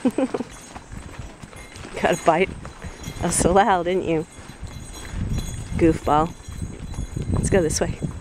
Got a bite of Salal, didn't you? Goofball. Let's go this way.